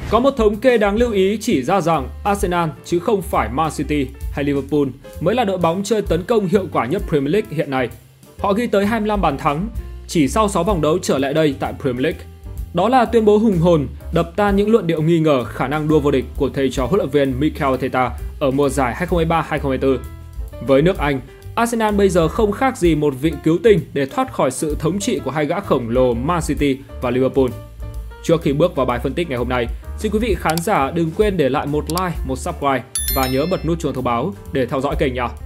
Có một thống kê đáng lưu ý chỉ ra rằng Arsenal chứ không phải Man City hay Liverpool mới là đội bóng chơi tấn công hiệu quả nhất Premier League hiện nay. Họ ghi tới 25 bàn thắng chỉ sau 6 vòng đấu trở lại đây tại Premier League. Đó là tuyên bố hùng hồn đập tan những luận điệu nghi ngờ khả năng đua vô địch của thầy trò huấn luyện viên Mikel Arteta ở mùa giải 2023-2024. Với nước Anh, Arsenal bây giờ không khác gì một vị cứu tinh để thoát khỏi sự thống trị của hai gã khổng lồ Man City và Liverpool. Trước khi bước vào bài phân tích ngày hôm nay, xin quý vị khán giả đừng quên để lại một like, một subscribe và nhớ bật nút chuông thông báo để theo dõi kênh nhé.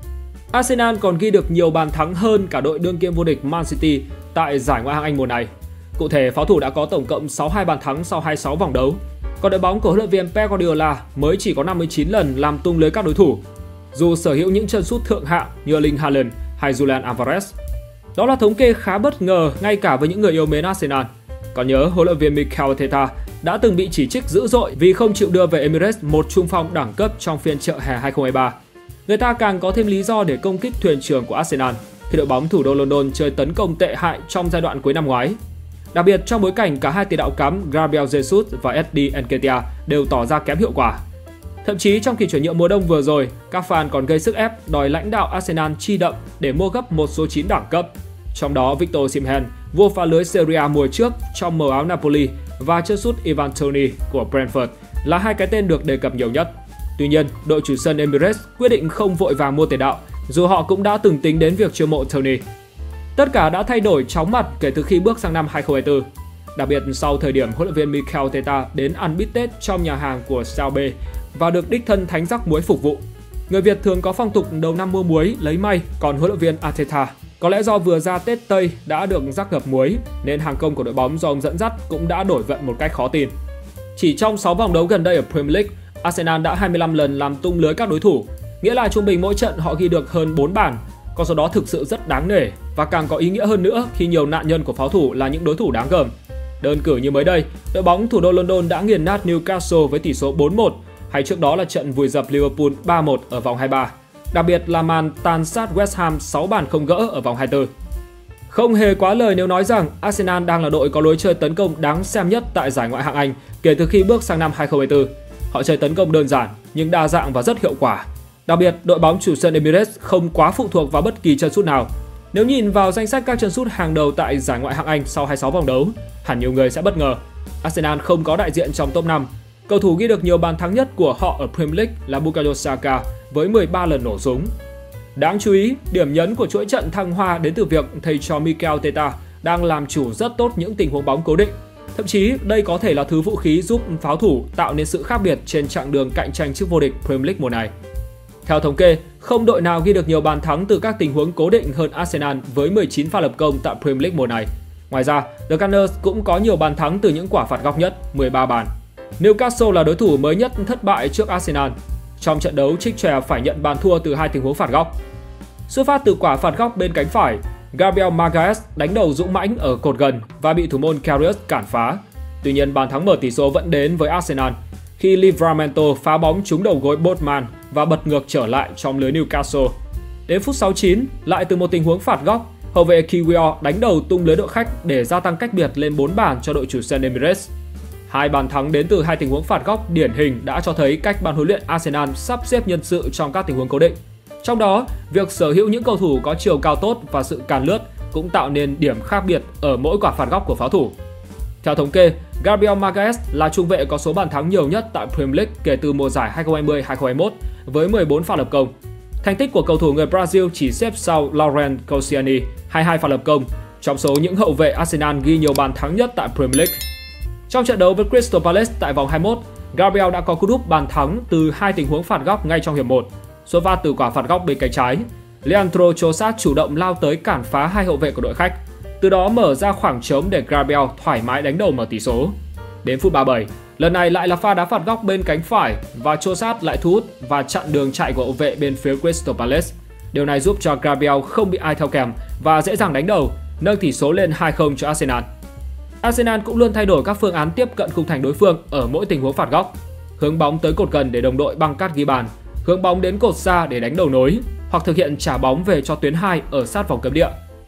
Arsenal còn ghi được nhiều bàn thắng hơn cả đội đương kim vô địch Man City tại giải Ngoại hạng Anh mùa này. Cụ thể, pháo thủ đã có tổng cộng 62 bàn thắng sau 26 vòng đấu. Còn đội bóng của huấn luyện viên Pep Guardiola mới chỉ có 59 lần làm tung lưới các đối thủ, dù sở hữu những chân sút thượng hạng như Erling Haaland hay Julian Alvarez. Đó là thống kê khá bất ngờ ngay cả với những người yêu mến Arsenal. Còn nhớ huấn luyện viên Mikel Arteta đã từng bị chỉ trích dữ dội vì không chịu đưa về Emirates một trung phong đẳng cấp trong phiên chợ hè 2023. Người ta càng có thêm lý do để công kích thuyền trưởng của Arsenal khi đội bóng thủ đô London chơi tấn công tệ hại trong giai đoạn cuối năm ngoái. Đặc biệt trong bối cảnh cả hai tiền đạo cắm Gabriel Jesus và Eddie Nketiah đều tỏ ra kém hiệu quả. Thậm chí trong kỳ chuyển nhượng mùa đông vừa rồi, các fan còn gây sức ép đòi lãnh đạo Arsenal chi đậm để mua gấp một số 9 đẳng cấp. Trong đó Victor Osimhen, vua phá lưới Serie A mùa trước trong màu áo Napoli, và chân sút Ivan Toney của Brentford là hai cái tên được đề cập nhiều nhất. Tuy nhiên, đội chủ sân Emirates quyết định không vội vàng mua tiền đạo, dù họ cũng đã từng tính đến việc chiêu mộ Toney. Tất cả đã thay đổi chóng mặt kể từ khi bước sang năm 2024. Đặc biệt sau thời điểm huấn luyện viên Mikel Arteta đến ăn bít Tết trong nhà hàng của Sao B và được đích thân thánh rắc muối phục vụ. Người Việt thường có phong tục đầu năm mua muối lấy may, còn huấn luyện viên Arteta có lẽ do vừa ra Tết Tây đã được rắc ngập muối nên hàng công của đội bóng do ông dẫn dắt cũng đã đổi vận một cách khó tin. Chỉ trong 6 vòng đấu gần đây ở Premier League, Arsenal đã 25 lần làm tung lưới các đối thủ, nghĩa là trung bình mỗi trận họ ghi được hơn 4 bàn. Con số đó thực sự rất đáng nể và càng có ý nghĩa hơn nữa khi nhiều nạn nhân của pháo thủ là những đối thủ đáng gờm. Đơn cử như mới đây, đội bóng thủ đô London đã nghiền nát Newcastle với tỷ số 4-1, hay trước đó là trận vùi dập Liverpool 3-1 ở vòng 23. Đặc biệt là màn tàn sát West Ham 6 bàn không gỡ ở vòng 24. Không hề quá lời nếu nói rằng Arsenal đang là đội có lối chơi tấn công đáng xem nhất tại giải Ngoại hạng Anh kể từ khi bước sang năm 2024. Họ chơi tấn công đơn giản nhưng đa dạng và rất hiệu quả. Đặc biệt, đội bóng chủ sân Emirates không quá phụ thuộc vào bất kỳ chân sút nào. Nếu nhìn vào danh sách các chân sút hàng đầu tại giải Ngoại hạng Anh sau 26 vòng đấu, hẳn nhiều người sẽ bất ngờ. Arsenal không có đại diện trong top 5. Cầu thủ ghi được nhiều bàn thắng nhất của họ ở Premier League là Bukayo Saka với 13 lần nổ súng. Đáng chú ý, điểm nhấn của chuỗi trận thăng hoa đến từ việc thầy trò Mikel Arteta đang làm chủ rất tốt những tình huống bóng cố định. Thậm chí, đây có thể là thứ vũ khí giúp pháo thủ tạo nên sự khác biệt trên chặng đường cạnh tranh chức vô địch Premier League mùa này. Theo thống kê, không đội nào ghi được nhiều bàn thắng từ các tình huống cố định hơn Arsenal với 19 pha lập công tại Premier League mùa này. Ngoài ra, The Gunners cũng có nhiều bàn thắng từ những quả phạt góc nhất, 13 bàn. Newcastle là đối thủ mới nhất thất bại trước Arsenal. Trong trận đấu, trích chòe phải nhận bàn thua từ hai tình huống phạt góc. Xuất phát từ quả phạt góc bên cánh phải, Gabriel Magalhaes đánh đầu dũng mãnh ở cột gần và bị thủ môn Karius cản phá. Tuy nhiên, bàn thắng mở tỷ số vẫn đến với Arsenal khi Livramento phá bóng trúng đầu gối Botman và bật ngược trở lại trong lưới Newcastle. Đến phút 69, lại từ một tình huống phạt góc, hậu vệ Kiwior đánh đầu tung lưới đội khách để gia tăng cách biệt lên 4 bàn cho đội chủ sân Emirates. Hai bàn thắng đến từ hai tình huống phạt góc điển hình đã cho thấy cách ban huấn luyện Arsenal sắp xếp nhân sự trong các tình huống cố định. Trong đó, việc sở hữu những cầu thủ có chiều cao tốt và sự càn lướt cũng tạo nên điểm khác biệt ở mỗi quả phạt góc của pháo thủ. Theo thống kê, Gabriel Magalhaes là trung vệ có số bàn thắng nhiều nhất tại Premier League kể từ mùa giải 2020-2021 với 14 pha lập công. Thành tích của cầu thủ người Brazil chỉ xếp sau Laurent Koscielny 22 pha lập công, trong số những hậu vệ Arsenal ghi nhiều bàn thắng nhất tại Premier League. Trong trận đấu với Crystal Palace tại vòng 21, Gabriel đã có cú đúp bàn thắng từ hai tình huống phạt góc ngay trong hiệp 1. Xuất phát từ quả phạt góc bên cánh trái, Leandro Trossard chủ động lao tới cản phá hai hậu vệ của đội khách, từ đó mở ra khoảng trống để Gabriel thoải mái đánh đầu mở tỷ số. Đến phút 37, lần này lại là pha đá phạt góc bên cánh phải và Trossard lại thu hút và chặn đường chạy của hậu vệ bên phía Crystal Palace. Điều này giúp cho Gabriel không bị ai theo kèm và dễ dàng đánh đầu, nâng tỷ số lên 2-0 cho Arsenal. Arsenal cũng luôn thay đổi các phương án tiếp cận khung thành đối phương ở mỗi tình huống phạt góc. Hướng bóng tới cột gần để đồng đội băng cắt ghi bàn, hướng bóng đến cột xa để đánh đầu nối, hoặc thực hiện trả bóng về cho tuyến 2 ở sát vòng cấm địa.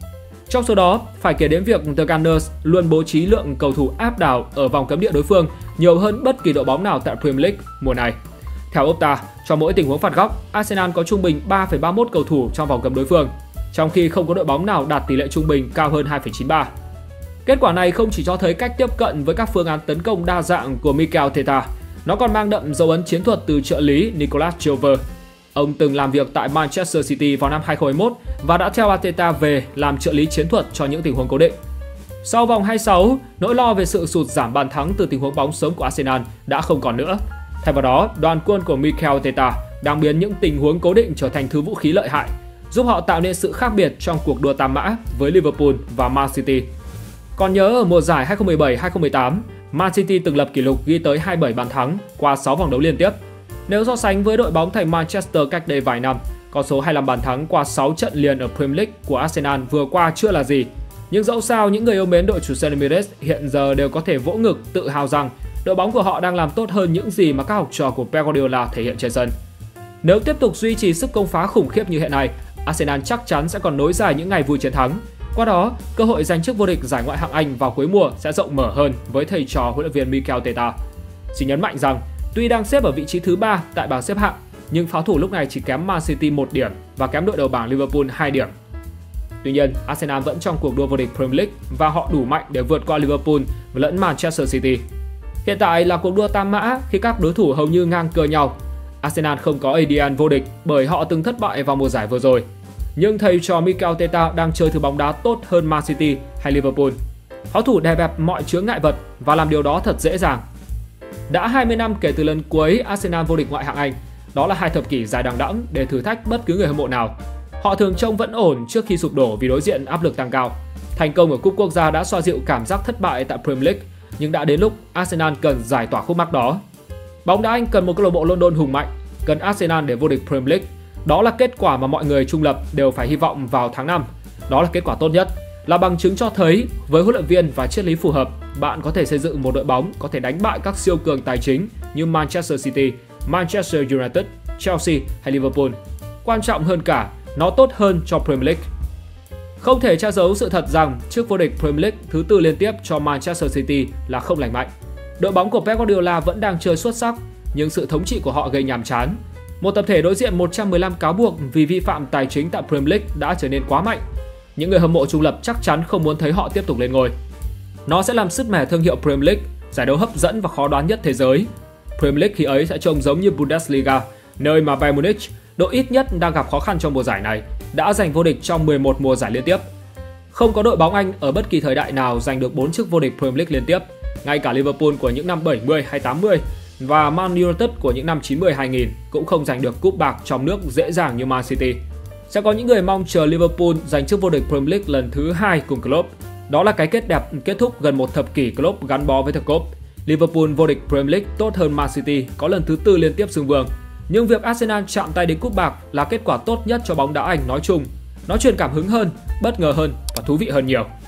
Trong số đó, phải kể đến việc The Gunners luôn bố trí lượng cầu thủ áp đảo ở vòng cấm địa đối phương nhiều hơn bất kỳ đội bóng nào tại Premier League mùa này. Theo Opta, trong mỗi tình huống phạt góc, Arsenal có trung bình 3,31 cầu thủ trong vòng cấm đối phương, trong khi không có đội bóng nào đạt tỷ lệ trung bình cao hơn 2,93. Kết quả này không chỉ cho thấy cách tiếp cận với các phương án tấn công đa dạng của Mikel Arteta, nó còn mang đậm dấu ấn chiến thuật từ trợ lý Nicolas Jover. Ông từng làm việc tại Manchester City vào năm 2021 và đã theo Arteta về làm trợ lý chiến thuật cho những tình huống cố định. Sau vòng 26, nỗi lo về sự sụt giảm bàn thắng từ tình huống bóng sớm của Arsenal đã không còn nữa. Thay vào đó, đoàn quân của Mikel Arteta đang biến những tình huống cố định trở thành thứ vũ khí lợi hại, giúp họ tạo nên sự khác biệt trong cuộc đua tam mã với Liverpool và Man City. Còn nhớ ở mùa giải 2017-2018, Man City từng lập kỷ lục ghi tới 27 bàn thắng qua 6 vòng đấu liên tiếp. Nếu so sánh với đội bóng thành Manchester cách đây vài năm, con số 25 bàn thắng qua 6 trận liền ở Premier League của Arsenal vừa qua chưa là gì. Nhưng dẫu sao, những người yêu mến đội chủ sân Emirates hiện giờ đều có thể vỗ ngực tự hào rằng đội bóng của họ đang làm tốt hơn những gì mà các học trò của Pep Guardiola thể hiện trên sân. Nếu tiếp tục duy trì sức công phá khủng khiếp như hiện nay, Arsenal chắc chắn sẽ còn nối dài những ngày vui chiến thắng. Qua đó, cơ hội giành chức vô địch giải Ngoại hạng Anh vào cuối mùa sẽ rộng mở hơn với thầy trò huấn luyện viên Mikel Arteta. Xin nhấn mạnh rằng, tuy đang xếp ở vị trí thứ 3 tại bảng xếp hạng, nhưng pháo thủ lúc này chỉ kém Man City 1 điểm và kém đội đầu bảng Liverpool 2 điểm. Tuy nhiên, Arsenal vẫn trong cuộc đua vô địch Premier League và họ đủ mạnh để vượt qua Liverpool lẫn Manchester City. Hiện tại là cuộc đua tam mã khi các đối thủ hầu như ngang cờ nhau. Arsenal không có ADN vô địch bởi họ từng thất bại vào mùa giải vừa rồi. Nhưng thầy trò Mikel Arteta đang chơi thứ bóng đá tốt hơn Man City hay Liverpool. Pháo thủ đè bẹp mọi chướng ngại vật và làm điều đó thật dễ dàng. Đã 20 năm kể từ lần cuối Arsenal vô địch Ngoại hạng Anh, đó là 2 thập kỷ dài đằng đẵng để thử thách bất cứ người hâm mộ nào. Họ thường trông vẫn ổn trước khi sụp đổ vì đối diện áp lực tăng cao. Thành công ở Cúp Quốc gia đã xoa dịu cảm giác thất bại tại Premier League, nhưng đã đến lúc Arsenal cần giải tỏa khúc mắc đó. Bóng đá Anh cần một câu lạc bộ London hùng mạnh, cần Arsenal để vô địch Premier League. Đó là kết quả mà mọi người trung lập đều phải hy vọng vào tháng 5. Đó là kết quả tốt nhất, là bằng chứng cho thấy với huấn luyện viên và triết lý phù hợp, bạn có thể xây dựng một đội bóng có thể đánh bại các siêu cường tài chính như Manchester City, Manchester United, Chelsea hay Liverpool. Quan trọng hơn cả, nó tốt hơn cho Premier League. Không thể che giấu sự thật rằng chức vô địch Premier League thứ 4 liên tiếp cho Manchester City là không lành mạnh. Đội bóng của Pep Guardiola vẫn đang chơi xuất sắc, nhưng sự thống trị của họ gây nhàm chán. Một tập thể đối diện 115 cáo buộc vì vi phạm tài chính tại Premier League đã trở nên quá mạnh. Những người hâm mộ trung lập chắc chắn không muốn thấy họ tiếp tục lên ngôi. Nó sẽ làm sứt mẻ thương hiệu Premier League, giải đấu hấp dẫn và khó đoán nhất thế giới. Premier League khi ấy sẽ trông giống như Bundesliga, nơi mà Bayern Munich, đội ít nhất đang gặp khó khăn trong mùa giải này, đã giành vô địch trong 11 mùa giải liên tiếp. Không có đội bóng Anh ở bất kỳ thời đại nào giành được 4 chức vô địch Premier League liên tiếp. Ngay cả Liverpool của những năm 70 hay 80 và Man United của những năm 90-2000 cũng không giành được cúp bạc trong nước dễ dàng như Man City. Sẽ có những người mong chờ Liverpool giành chức vô địch Premier League lần thứ 2 cùng Klopp. Đó là cái kết đẹp kết thúc gần một thập kỷ Klopp gắn bó với The Cop. Liverpool vô địch Premier League tốt hơn Man City có lần thứ 4 liên tiếp xưng vương. Nhưng việc Arsenal chạm tay đến cúp bạc là kết quả tốt nhất cho bóng đá Anh nói chung. Nó truyền cảm hứng hơn, bất ngờ hơn và thú vị hơn nhiều.